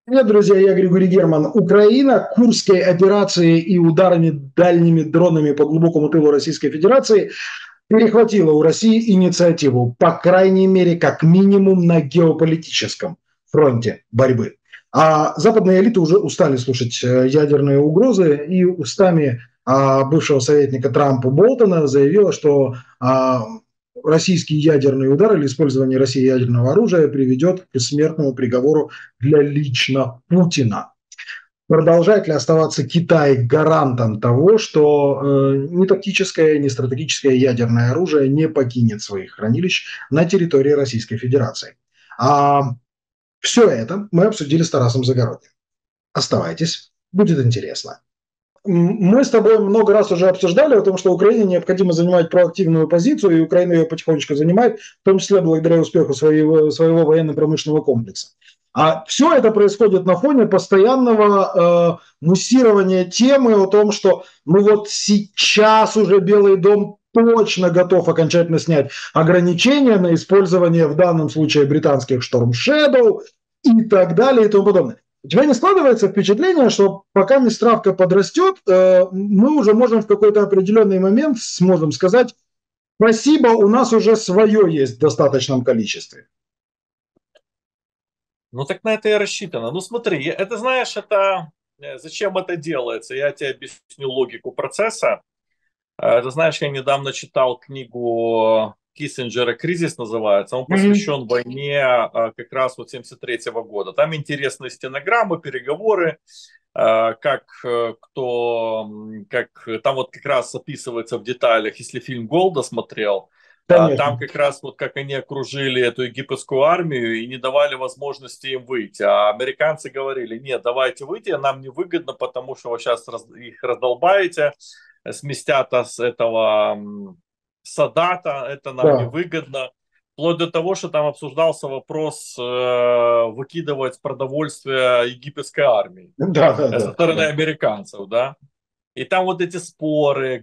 Привет, друзья, я Григорий Герман. Украина Курской операцией и ударами дальними дронами по глубокому тылу Российской Федерации перехватила у России инициативу, по крайней мере, как минимум на геополитическом фронте борьбы. А западные элиты уже устали слушать ядерные угрозы и устами бывшего советника Трампа Болтона заявила, что российский ядерный удар или использование России ядерного оружия приведет к смертному приговору для лично Путина. Продолжает ли оставаться Китай гарантом того, что ни тактическое, ни стратегическое ядерное оружие не покинет своих хранилищ на территории Российской Федерации? А все это мы обсудили с Тарасом Загородним. Оставайтесь, будет интересно. Мы с тобой много раз уже обсуждали о том, что Украине необходимо занимать проактивную позицию, и Украина ее потихонечку занимает, в том числе благодаря успеху своего военно-промышленного комплекса. А все это происходит на фоне постоянного муссирования темы о том, что ну вот сейчас уже Белый дом точно готов окончательно снять ограничения на использование в данном случае британских Storm Shadow и так далее и тому подобное. У тебя не складывается впечатление, что пока травка подрастет, мы уже можем в какой-то определенный момент сможем сказать: спасибо, у нас уже свое есть в достаточном количестве. Ну так на это и рассчитано. Ну смотри, это знаешь, это зачем это делается? Я тебе объясню логику процесса. Ты знаешь, я недавно читал книгу Киссинджера «Кризис» называется. Он посвящен войне как раз вот 73 года. Там интересные стенограммы, переговоры, как как там вот как раз описывается в деталях, если фильм «Голда» смотрел, Конечно. там как раз вот как они окружили эту египетскую армию и не давали возможности им выйти. А американцы говорили: нет, давайте выйти, нам не выгодно, потому что вы сейчас их раздолбаете, сместят с этого Садата, это нам не Да, выгодно. Вплоть до того, что там обсуждался вопрос выкидывать продовольствие египетской армии да, да, со да, стороны да. американцев, да. И там вот эти споры,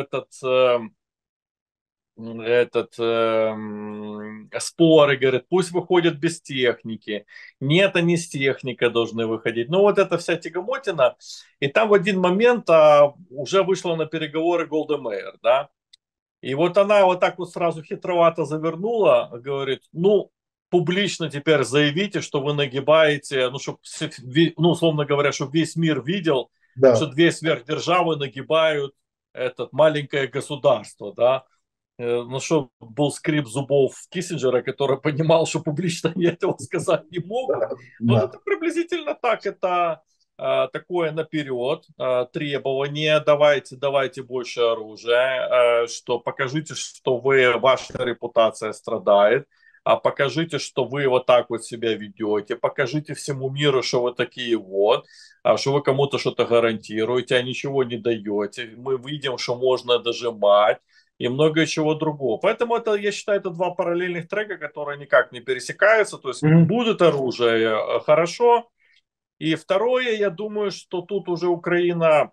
споры, говорят, пусть выходят без техники. Нет, они с техникой должны выходить. Ну, вот эта вся тягомотина. И там в один момент уже вышла на переговоры Голда Меир, да. И вот она вот так вот сразу хитровато завернула, говорит: ну, публично теперь заявите, что вы нагибаете, ну, чтобы, ну, условно говоря, чтобы весь мир видел, что Да. две сверхдержавы нагибают это маленькое государство, да. Ну, что был скрип зубов Киссинджера, который понимал, что публично они этого сказать не могут. Вот Да. это приблизительно так, это такое наперед требование: давайте больше оружия, что покажите, что ваша репутация страдает, покажите, что вы вот так вот себя ведете, покажите всему миру, что вы такие вот, что вы кому-то что-то гарантируете, а ничего не даете. Мы видим, что можно дожимать и много чего другого. Поэтому это, я считаю, это два параллельных трека, которые никак не пересекаются. То есть Мгм. будет оружие, хорошо. И второе, я думаю, что тут уже Украина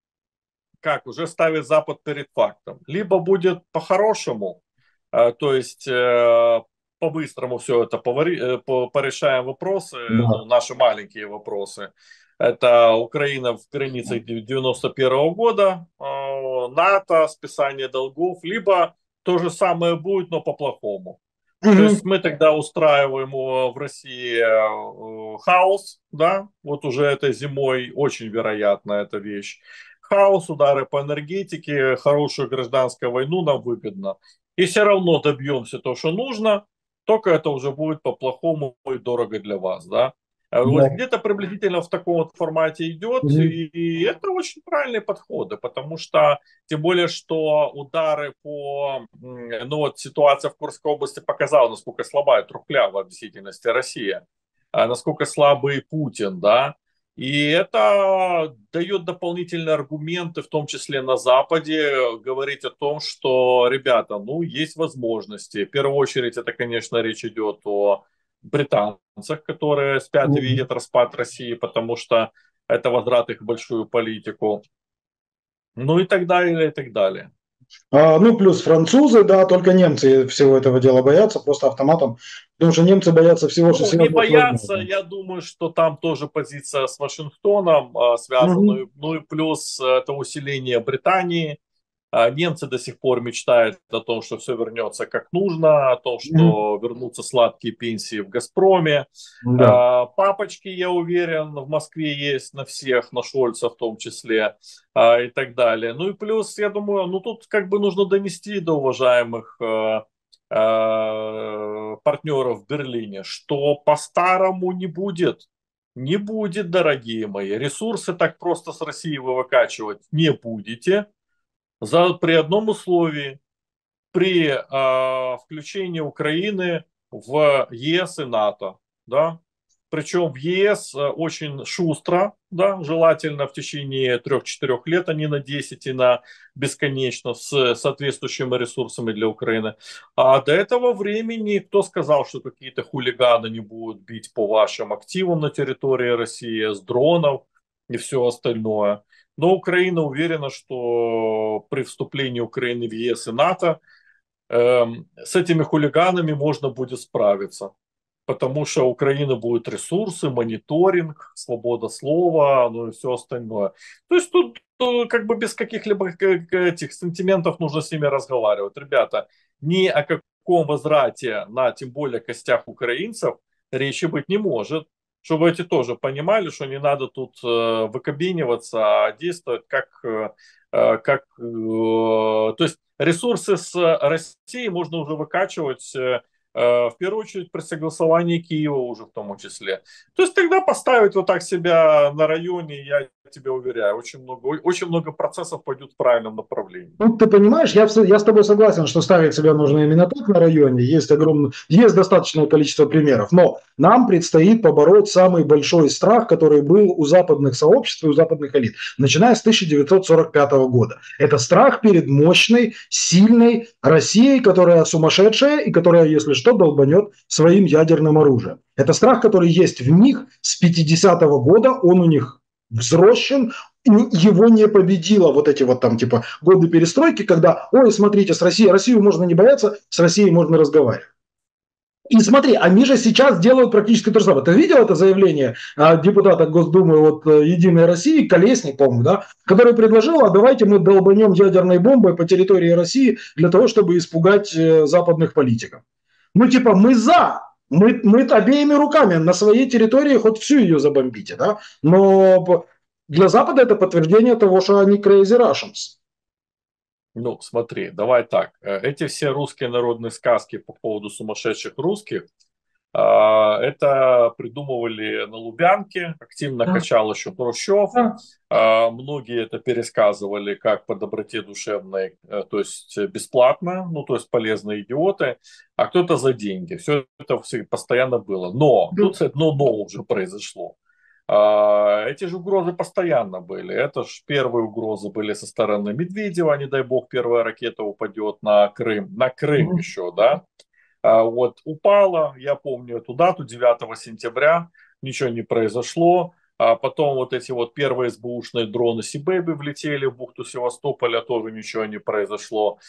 как уже ставит Запад перед фактом. Либо будет по-хорошему, то есть по-быстрому все это порешаем вопросы, ну, Да. наши маленькие вопросы. Это Украина в границах 91 года, НАТО, списание долгов, либо то же самое будет, но по-плохому. То есть Мгм. мы тогда устраиваем в России хаос, да, вот уже этой зимой очень вероятно эта вещь. Хаос, удары по энергетике, хорошую гражданскую войну нам выгодно. И все равно добьемся то, что нужно, только это уже будет по-плохому и дорого для вас, да. Вот Да. где-то приблизительно в таком вот формате идет, Мгм. и это очень правильные подходы, потому что тем более, что удары по... Ну вот ситуация в Курской области показала, насколько слаба и трухлява в действительности Россия, насколько слабый Путин, да. И это дает дополнительные аргументы, в том числе на Западе, говорить о том, что, ребята, ну, есть возможности. В первую очередь, это, конечно, речь идет о британцах, которые спят и Мгм. видят распад России, потому что это возврат их в большую политику. Ну и так далее, и так далее. Ну, плюс французы, да, только немцы всего этого дела боятся, просто автоматом, потому что немцы боятся всего, что Ну, не связано с бояться, возможным. я думаю, что там тоже позиция с Вашингтоном Мгм. связана. Ну и плюс это усиление Британии. Немцы до сих пор мечтают о том, что все вернется как нужно, о том, Мгм. что вернутся сладкие пенсии в «Газпроме». Да. Папочки, я уверен, в Москве есть на всех, на Шольца в том числе, и так далее. Ну и плюс, я думаю, ну тут как бы нужно донести до уважаемых партнеров в Берлине, что по-старому не будет. Не будет, дорогие мои. Ресурсы так просто с России вы выкачивать не будете. При одном условии, при включении Украины в ЕС и НАТО, да, причем в ЕС очень шустро, да, желательно в течение 3-4 лет, а не на 10 и на бесконечно с соответствующими ресурсами для Украины. А до этого времени кто сказал, что какие-то хулиганы не будут бить по вашим активам на территории России с дронов и все остальное. Но Украина уверена, что при вступлении Украины в ЕС и НАТО с этими хулиганами можно будет справиться. Потому что у Украины будут ресурсы, мониторинг, свобода слова, ну и все остальное. То есть тут как бы без каких-либо этих сантиментов нужно с ними разговаривать. Ребята, ни о каком возврате на, тем более, костях украинцев речи быть не может. Чтобы эти тоже понимали, что не надо тут выкобениваться, а действовать то есть ресурсы с Россией можно уже выкачивать в первую очередь при согласовании Киева уже в том числе. То есть тогда поставить вот так себя на районе, я тебе уверяю, очень много процессов пойдет в правильном направлении. Ну, ты понимаешь, я с тобой согласен, что ставить себя нужно именно так на районе. Есть достаточное количество примеров. Но нам предстоит побороть самый большой страх, который был у западных сообществ и у западных элит, начиная с 1945 года. Это страх перед мощной, сильной Россией, которая сумасшедшая и которая, если что, долбанет своим ядерным оружием. Это страх, который есть в них с 50-го года, он у них взросшен, его не победило вот эти вот там типа годы перестройки, когда, ой, смотрите, с Россией, Россию можно не бояться, с Россией можно разговаривать. И смотри, они же сейчас делают практически то же самое. Ты видел это заявление депутата Госдумы от Единой России, Колесник, по-моему, да, который предложил, а давайте мы долбанем ядерной бомбой по территории России для того, чтобы испугать западных политиков. Ну, типа, мы за, мы обеими руками на своей территории хоть всю ее забомбите, да, но для Запада это подтверждение того, что они crazy Russians. Ну, смотри, давай так. Эти все русские народные сказки по поводу сумасшедших русских, это придумывали на Лубянке, активно Да, качал еще Хрущев. да. Многие это пересказывали как по доброте душевной, то есть бесплатно, ну то есть полезные идиоты, а кто-то за деньги. Все это постоянно было. Но Да. тут одно но уже произошло. Эти же угрозы постоянно были. Это же первые угрозы были со стороны Медведева, не дай бог первая ракета упадет на Крым Мгм. еще, да. Вот упала, я помню эту дату, 9 сентября, ничего не произошло. А потом вот эти вот первые СБУшные дроны Сибэби влетели в бухту Севастополя, тоже ничего не произошло.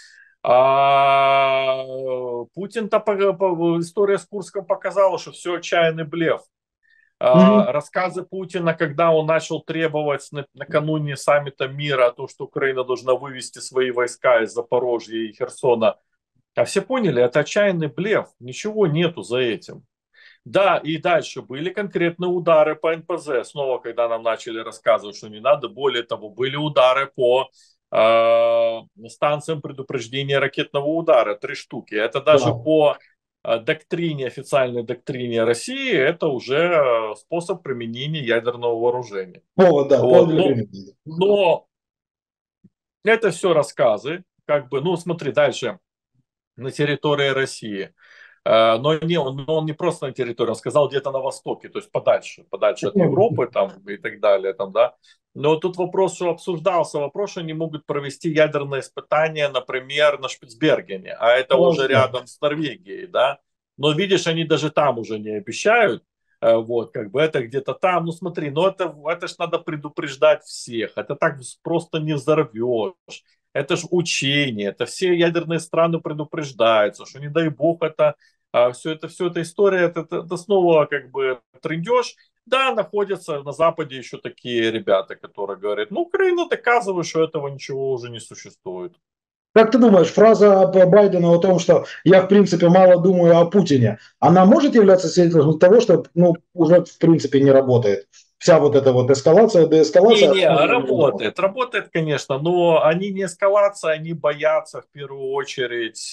А Путин-то, история с Курском показала, что все отчаянный блеф. Мгм. Рассказы Путина, когда он начал требовать накануне саммита мира, то, что Украина должна вывести свои войска из Запорожья и Херсона, а все поняли, это отчаянный блеф, ничего нету за этим. Да, и дальше были конкретные удары по НПЗ, снова, когда нам начали рассказывать, что не надо, более того, были удары по станциям предупреждения ракетного удара, 3 штуки. Это даже Да. по доктрине, официальной доктрине России, это уже способ применения ядерного вооружения. Повод, да, повод Вот. для Но, примета. но это все рассказы, как бы, ну смотри, дальше на территории России. Но он не просто на территории, он сказал где-то на востоке, то есть подальше от Европы там, и так далее. Там, да. Но тут вопрос, что обсуждался, вопрос, что они могут провести ядерные испытания, например, на Шпицбергене, а это уже Да. рядом с Норвегией, да. Но видишь, они даже там уже не обещают, вот, как бы это где-то там, ну смотри, ну это ж надо предупреждать всех, это так просто не взорвешь. это же учение, это все ядерные страны предупреждаются, что не дай бог это, все эта история, это снова как бы трындеж. Да, находятся на Западе еще такие ребята, которые говорят, ну, Украина доказывает, что этого ничего уже не существует. Как ты думаешь, фраза Байдена о том, что я, в принципе, мало думаю о Путине, она может являться свидетельством того, что, ну, уже, в принципе, не работает? Вся вот эта вот эскалация, деэскалация, Не, она не работает. работает, конечно, но они не эскалация, они боятся в первую очередь,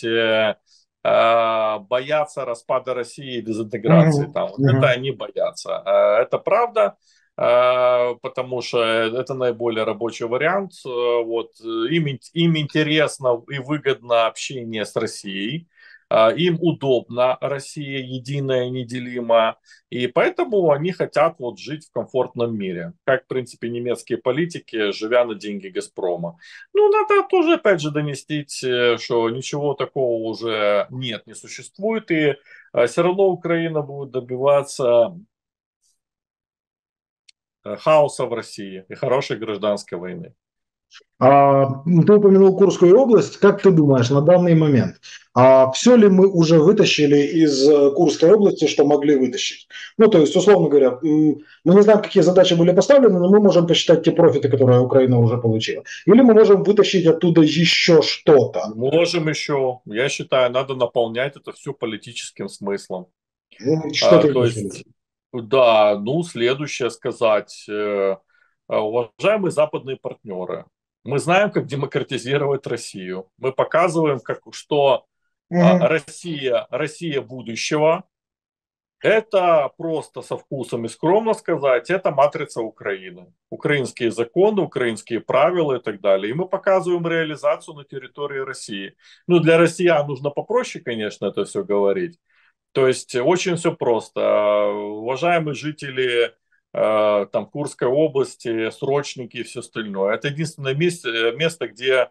боятся распада России и дезинтеграции. Мгм, Там, вот это мгм. они боятся. Это правда, потому что это наиболее рабочий вариант. Вот, им интересно и выгодно общение с Россией. Им удобно Россия единая, неделимая. И поэтому они хотят вот жить в комфортном мире, как, в принципе, немецкие политики, живя на деньги Газпрома. Ну, надо тоже, опять же, донести, что ничего такого уже нет, не существует, и все равно Украина будет добиваться хаоса в России и хорошей гражданской войны. Ты упомянул Курскую область. Как ты думаешь, на данный момент, все ли мы уже вытащили из Курской области, что могли вытащить? Ну, то есть, условно говоря, мы не знаем, какие задачи были поставлены, но мы можем посчитать те профиты, которые Украина уже получила. Или мы можем вытащить оттуда еще что-то. Можем еще, я считаю, надо наполнять это все политическим смыслом. Что ты То имеешь в виду? есть, да, ну, следующее сказать. Уважаемые западные партнеры, мы знаем, как демократизировать Россию. Мы показываем, что Мгм. Россия будущего. Это просто со вкусом и скромно сказать, это матрица Украины. Украинские законы, украинские правила и так далее. И мы показываем реализацию на территории России. Ну, для россиян нужно попроще, конечно, это все говорить. То есть очень все просто. Уважаемые жители там, Курской области, срочники и все остальное. Это единственное место, где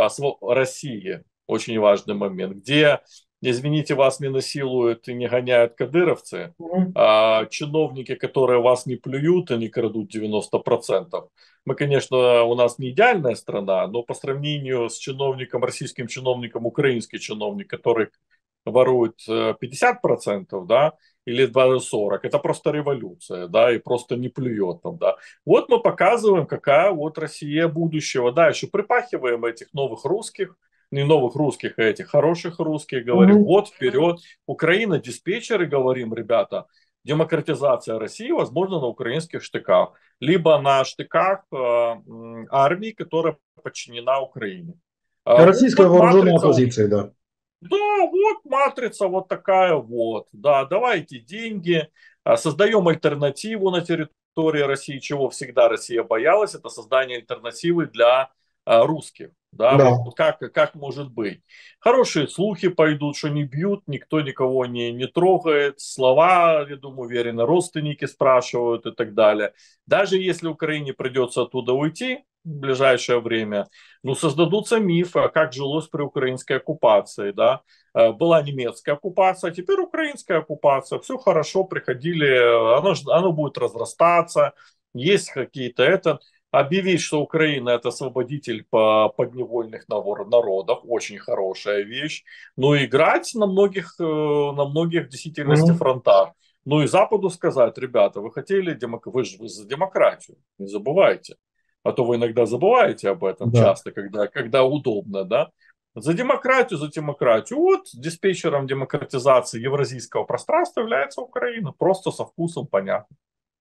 Россия, очень важный момент, где, извините, вас не насилуют и не гоняют кадыровцы, Мгм. чиновники, которые вас не плюют и не крадут 90%. Мы, конечно, у нас не идеальная страна, но по сравнению с чиновником, российским чиновником, украинский чиновник, который ворует 50%, да, или даже 40, это просто революция, да, и просто не плюет там, да. Вот мы показываем, какая вот Россия будущего, да, еще припахиваем этих новых русских, не новых русских, а этих хороших русских, говорим, Мгм. вот вперед, Украина диспетчеры, говорим, ребята, демократизация России возможно на украинских штыках, либо на штыках армии, которая подчинена Украине. Российская Вот вооруженная матрица. оппозиция, да. Да, вот матрица вот такая вот. Да, давайте деньги, создаем альтернативу на территории России, чего всегда Россия боялась, это создание альтернативы для русских. Да, Да. вот как может быть. Хорошие слухи пойдут, что не бьют, никто никого не трогает. Слова, я думаю, уверенно, родственники спрашивают и так далее. Даже если Украине придется оттуда уйти в ближайшее время, ну, создадутся мифы, а как жилось при украинской оккупации, да. Была немецкая оккупация, а теперь украинская оккупация. Все хорошо, приходили, оно будет разрастаться, есть какие-то это. Объявить, что Украина это освободитель подневольных народов, очень хорошая вещь. Но играть на многих в действительности Мгм. фронтах. Ну и Западу сказать, ребята, вы хотели, вы за демократию, не забывайте. А то вы иногда забываете об этом Да. часто, когда удобно, да. За демократию, за демократию. Вот диспетчером демократизации евразийского пространства является Украина. Просто со вкусом понятно.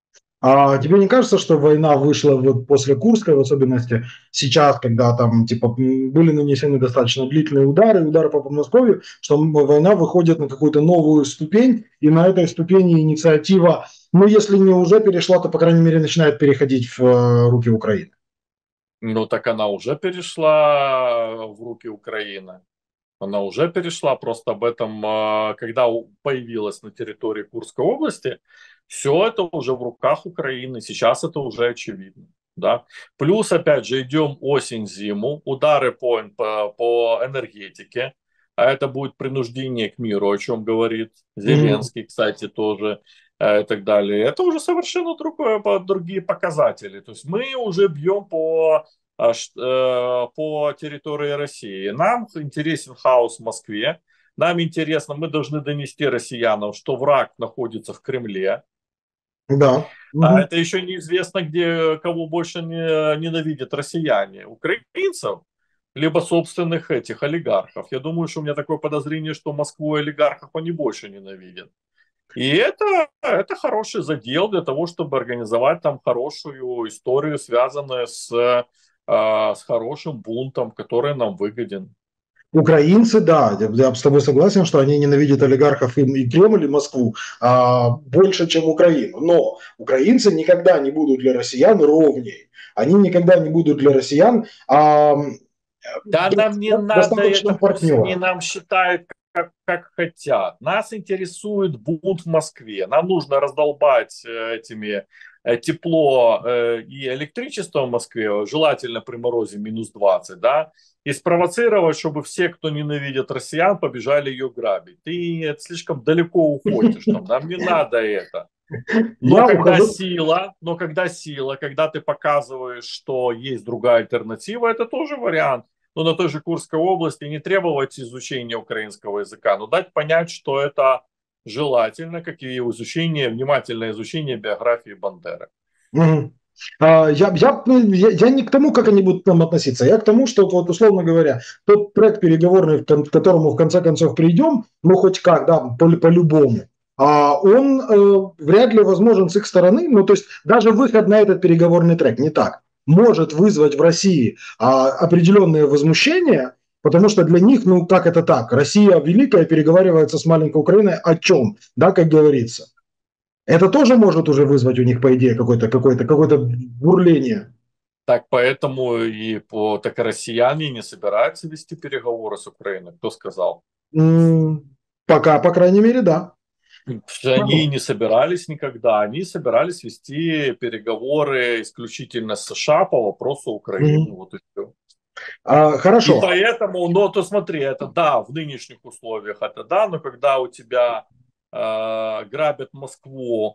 А тебе не кажется, что война вышла вот после Курской, в особенности сейчас, когда там типа были нанесены достаточно длительные удары, удары по Подмосковью, что война выходит на какую-то новую ступень, и на этой ступени инициатива, ну если не уже перешла, то по крайней мере начинает переходить в руки Украины. Ну так она уже перешла в руки Украины. Она уже перешла, просто об этом, когда появилась на территории Курской области, все это уже в руках Украины. Сейчас это уже очевидно. Да? Плюс, опять же, идем осень-зиму, удары по энергетике, а это будет принуждение к миру, о чем говорит Мгм. Зеленский, кстати, тоже, и так далее. Это уже совершенно другие показатели. То есть мы уже бьем по по территории России. Нам интересен хаос в Москве. Нам интересно, мы должны донести россиянам, что враг находится в Кремле. Да. А Мгм. это еще неизвестно, где кого больше ненавидят россияне. Украинцев, либо собственных этих олигархов. Я думаю, что у меня такое подозрение, что Москву и олигархов они больше ненавидят. И это хороший задел для того, чтобы организовать там хорошую историю, связанную с хорошим бунтом, который нам выгоден. Украинцы, да, я с тобой согласен, что они ненавидят олигархов и Кремль, и Москву больше, чем Украину. Но украинцы никогда не будут для россиян ровней. Они никогда не будут для россиян Да, нам не надо это, достаточным пусть они партнером. нам считают, как хотят. Нас интересует бунт в Москве. Нам нужно раздолбать тепло и электричество в Москве, желательно при морозе -20, да, и спровоцировать, чтобы все, кто ненавидит россиян, побежали ее грабить. Ты слишком далеко уходишь, нам не надо это. Я ухожу. Когда сила, когда ты показываешь, что есть другая альтернатива, это тоже вариант. Но на той же Курской области не требовать изучения украинского языка, но дать понять, что это желательно, как и внимательное изучение биографии Бандеры. Мгм. Я не к тому, как они будут к нам относиться, я к тому, что, вот, условно говоря, тот трек переговорный, к которому в конце концов придем, ну хоть как, да, по-любому, он вряд ли возможен с их стороны, ну то есть даже выход на этот переговорный трек не так, может вызвать в России определенные возмущения, потому что для них, ну как это так, Россия великая переговаривается с маленькой Украиной о чем, да, как говорится. Это тоже может уже вызвать у них, по идее, какое-то бурление. Так поэтому так россияне не собираются вести переговоры с Украиной. Кто сказал? Пока, по крайней мере, да. Они не собирались никогда. Они собирались вести переговоры исключительно с США по вопросу Украины. Вот и все. И Хорошо. поэтому, но то смотри, это да, в нынешних условиях это да, но когда у тебя грабят Москву,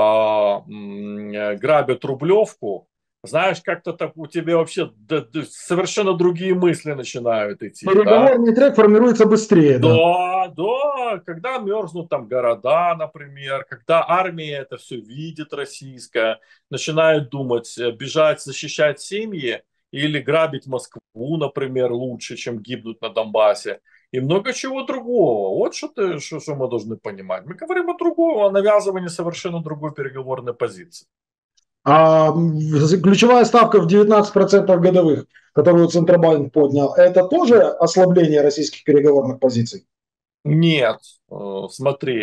грабят Рублевку, знаешь, как-то так у тебя вообще совершенно другие мысли начинают идти, да? Переговорный трек формируется быстрее, да. Да, да, когда мерзнут там города, например, когда армия это все видит российская, начинают думать, бежать, защищать семьи или грабить Москву, например, лучше, чем гибнуть на Донбассе. И много чего другого. Вот что мы должны понимать. Мы говорим о другом, о навязывании совершенно другой переговорной позиции. Ключевая ставка в 19% годовых, которую Центробанк поднял, это тоже ослабление российских переговорных позиций? Нет, смотри,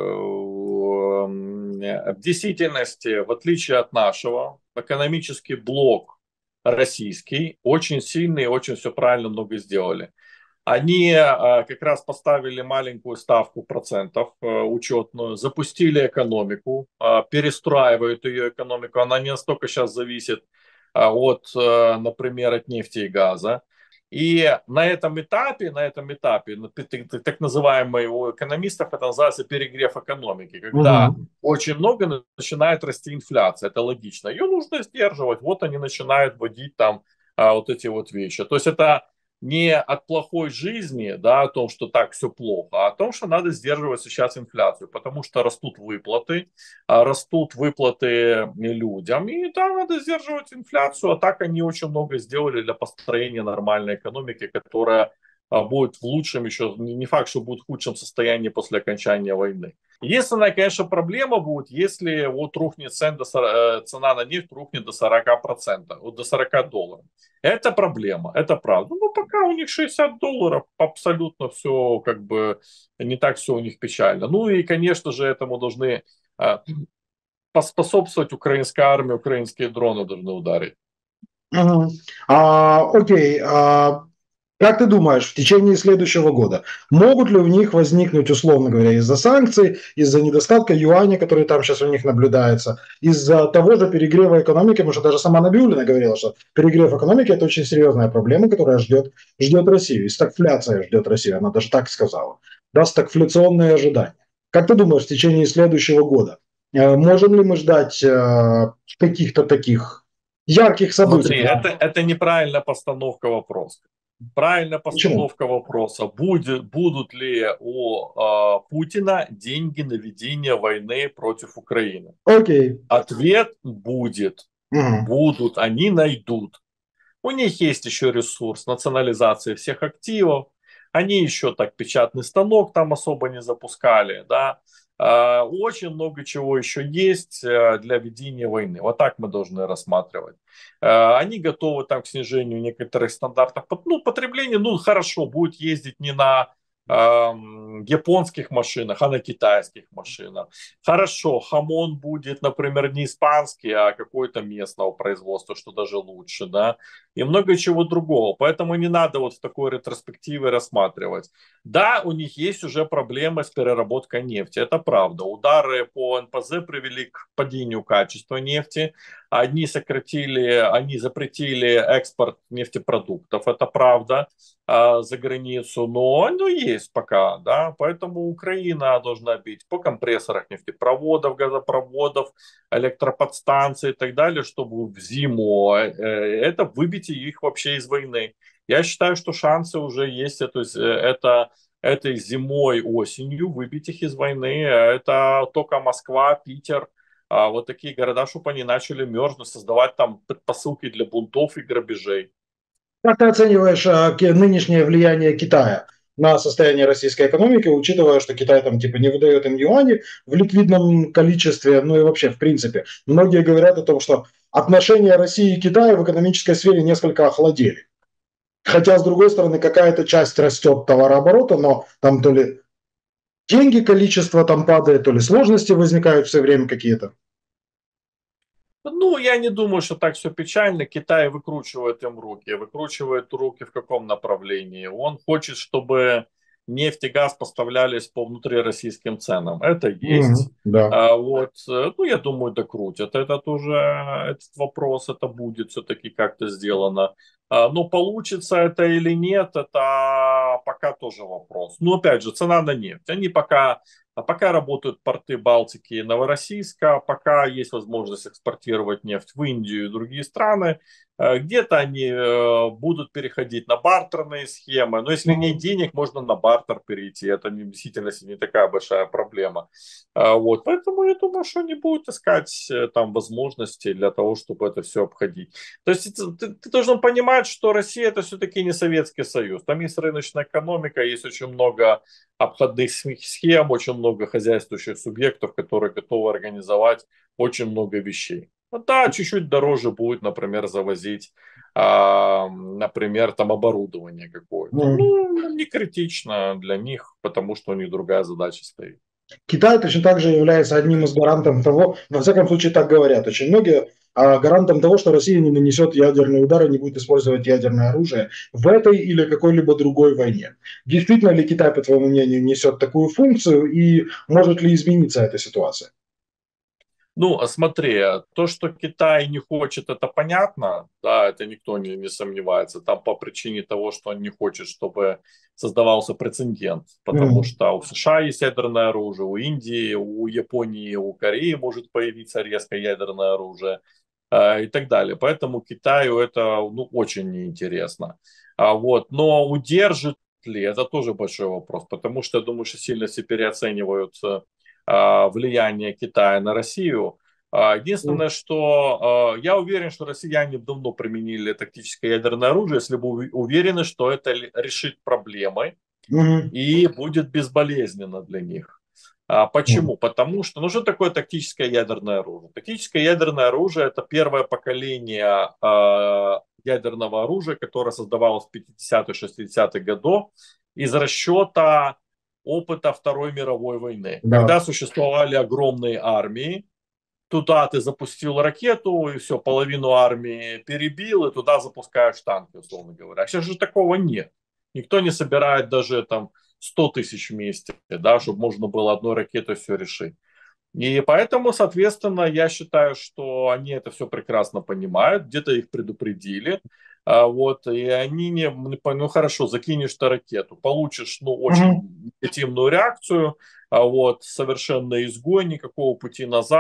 в действительности, в отличие от нашего, экономический блок российский очень сильный, очень все правильно много сделали. Они как раз поставили маленькую ставку процентов учетную, запустили экономику, перестраивают ее экономику. Она не настолько сейчас зависит например, от нефти и газа. И на этом этапе, так называемый у экономистов, это называется перегрев экономики, когда Угу. очень много начинает расти инфляция, это логично. Ее нужно сдерживать, вот они начинают вводить там вот эти вот вещи. То есть это не от плохой жизни, да, о том, что так все плохо, а о том, что надо сдерживать сейчас инфляцию, потому что растут выплаты людям, и да, надо сдерживать инфляцию, а так они очень много сделали для построения нормальной экономики, которая будет в лучшем еще, не факт, что будет в худшем состоянии после окончания войны. Единственная, конечно, проблема будет, если вот рухнет цена на нефть рухнет до 40%, вот до $40. Это проблема, это правда. Ну, пока у них $60, абсолютно все как бы не так все у них печально. Ну и, конечно же, этому должны поспособствовать украинская армия, украинские дроны должны ударить. Угу. Окей. Как ты думаешь, в течение следующего года могут ли у них возникнуть, условно говоря, из-за санкций, из-за недостатка юаня, который там сейчас у них наблюдается, из-за того же перегрева экономики, потому что даже сама Набиуллина говорила, что перегрев экономики – это очень серьезная проблема, которая ждет Россию. И стагфляция ждет Россию, она даже так сказала. Да, стагфляционные ожидания. Как ты думаешь, в течение следующего года можем ли мы ждать каких-то таких ярких событий. Смотри, это неправильная постановка вопроса. Правильная Почему? постановка вопроса, будут ли у Путина деньги на ведение войны против Украины. Окей. Ответ будет. Мгм. Будут, они найдут. У них есть еще ресурс национализации всех активов. Они еще так печатный станок там особо не запускали, да. Очень много чего еще есть для ведения войны. Вот так мы должны рассматривать. Они готовы там к снижению некоторых стандартов потребления. Ну, хорошо, будет ездить не на японских машинах, а на китайских машинах. Хорошо, хамон будет, например, не испанский, а какой-то местного производства, что даже лучше, да, и много чего другого. Поэтому не надо вот в такой ретроспективе рассматривать. Да, у них есть уже проблемы с переработкой нефти, это правда. Удары по НПЗ привели к падению качества нефти. Они запретили экспорт нефтепродуктов, это правда, за границу, но оно есть пока, да, поэтому Украина должна бить по компрессорах нефтепроводов, газопроводов, электроподстанций и так далее, чтобы в зиму это выбить их вообще из войны. Я считаю, что шансы уже есть, это этой зимой, осенью выбить их из войны. Это только Москва, Питер, вот такие города, чтобы они начали мерзнуть, создавать там предпосылки для бунтов и грабежей. Как ты оцениваешь нынешнее влияние Китая на состояние российской экономики, учитывая, что Китай там типа не выдает им юани в ликвидном количестве, ну и вообще в принципе. Многие говорят о том, что отношения России и Китая в экономической сфере несколько охладели. Хотя, с другой стороны, какая-то часть растет товарооборота, но там то ли деньги, количество там падает, то ли сложности возникают все время какие-то. Ну, я не думаю, что так все печально. Китай выкручивает им руки. Выкручивает руки в каком направлении? Он хочет, чтобы нефть и газ поставлялись по внутрироссийским ценам. Это есть. Да. Ну, я думаю, докрутят. Этот уже, этот вопрос, это будет все-таки как-то сделано. Но получится это или нет, это пока тоже вопрос. Но опять же, цена на нефть. Они пока работают порты Балтики и Новороссийска, пока есть возможность экспортировать нефть в Индию и другие страны, где-то они будут переходить на бартерные схемы, но если нет денег, можно на бартер перейти, это действительно не такая большая проблема. Поэтому я думаю, что они будут искать там возможности для того, чтобы это все обходить. То есть ты должен понимать, что Россия это все-таки не Советский Союз, там есть рыночная экономика, есть очень много обходных схем, очень много хозяйствующих субъектов, которые готовы организовать очень много вещей. Ну да, чуть-чуть дороже будет, например, завозить, например, там оборудование какое-то. Ну, не критично для них, потому что у них другая задача стоит. Китай точно так же является одним из гарантов того, во всяком случае так говорят очень многие, гарантом того, что Россия не нанесет ядерный удар и не будет использовать ядерное оружие в этой или какой-либо другой войне. Действительно ли Китай, по твоему мнению, несет такую функцию и может ли измениться эта ситуация? Ну, смотри, то, что Китай не хочет, это понятно, да, это никто не сомневается. Там по причине того, что он не хочет, чтобы создавался прецедент, потому что у США есть ядерное оружие, у Индии, у Японии, у Кореи может появиться резко ядерное оружие и так далее. Поэтому Китаю это очень неинтересно. Но удержит ли, это тоже большой вопрос, потому что я думаю, что сильно все переоценивают влияние Китая на Россию. Единственное, что я уверен, что россияне давно применили тактическое ядерное оружие, если бы уверены, что это решит проблемы и будет безболезненно для них. Почему? Потому что, что такое тактическое ядерное оружие? Тактическое ядерное оружие это первое поколение ядерного оружия, которое создавалось в 50-60-х годах из расчета опыта Второй мировой войны, Да. когда существовали огромные армии, туда ты запустил ракету, и все, половину армии перебил, и туда запускаешь танки, условно говоря. Сейчас же такого нет. Никто не собирает даже там 100 тысяч вместе, да, чтобы можно было одной ракетой все решить. И поэтому, соответственно, я считаю, что они это все прекрасно понимают, где-то их предупредили, и они хорошо, закинешь ты ракету, получишь, очень негативную реакцию, совершенно изгой, никакого пути назад,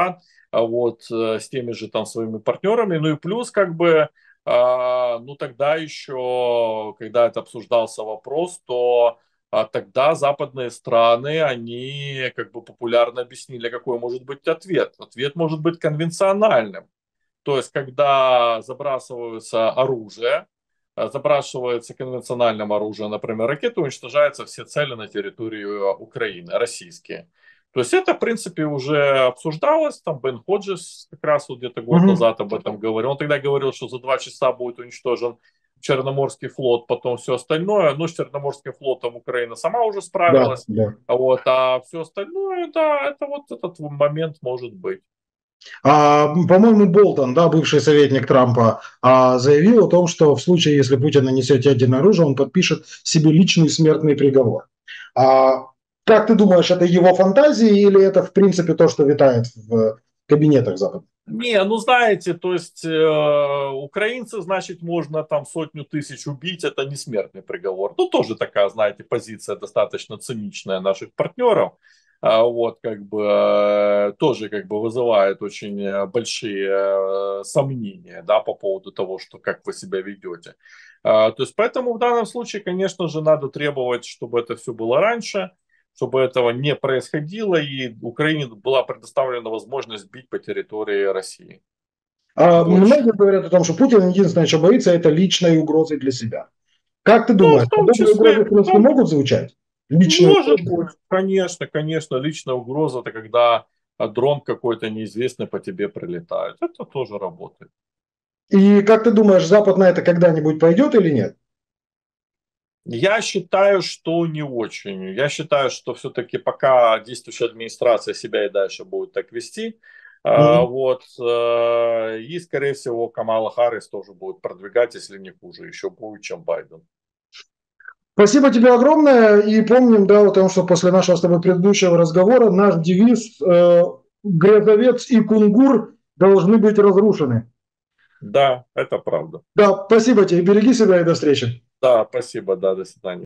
вот, с теми же там своими партнерами. Ну и плюс, как бы, ну тогда еще, когда это обсуждался вопрос, то тогда западные страны, они как бы популярно объяснили, какой может быть ответ. Ответ может быть конвенциональным. То есть, когда забрасываются оружие, забрасывается конвенциональным оружием, например, ракеты, уничтожаются все цели на территории Украины, российские. То есть это, в принципе, уже обсуждалось. Там Бен Ходжес как раз вот где-то год Мгм. назад об этом говорил. Он тогда говорил, что за 2 часа будет уничтожен Черноморский флот, потом все остальное. Но с Черноморским флотом Украина сама уже Да, справилась. да. Вот, а все остальное, да, это вот этот момент может быть. По-моему, Болтон, да, бывший советник Трампа, заявил о том, что в случае, если Путин нанесет ядерное оружие, он подпишет себе личный смертный приговор. А, как ты думаешь, это его фантазии или это, в принципе, то, что витает в кабинетах Запада? Не, ну знаете, то есть украинцы, значит, можно там 100 000 убить, это не смертный приговор. Ну, тоже такая, знаете, позиция достаточно циничная наших партнеров. Вот, как бы, тоже как бы вызывает очень большие сомнения, да, по поводу того, что как вы себя ведете. То есть, поэтому в данном случае, конечно же, надо требовать, чтобы это все было раньше, чтобы этого не происходило, и Украине была предоставлена возможность бить по территории России больше. Многие говорят о том, что Путин единственное, что боится, это личной угрозы для себя. Как ты Ну, думаешь, в том подобные угрозы, в числе, принципе, могут звучать? Личные может угрозы? быть, конечно, конечно, личная угроза, это когда дрон какой-то неизвестный по тебе прилетает. Это тоже работает. И как ты думаешь, Запад на это когда-нибудь пойдет или нет? Я считаю, что не очень. Я считаю, что все-таки пока действующая администрация себя и дальше будет так вести, вот, и, скорее всего, Камала Харрис тоже будет продвигать, если не хуже, еще будет, чем Байден. Спасибо тебе огромное. И помним, да, о том, что после нашего с тобой предыдущего разговора наш девиз «Грязовец и кунгур должны быть разрушены». Да, это правда. Да, спасибо тебе. Береги себя и до встречи. Да, спасибо, да, до свидания.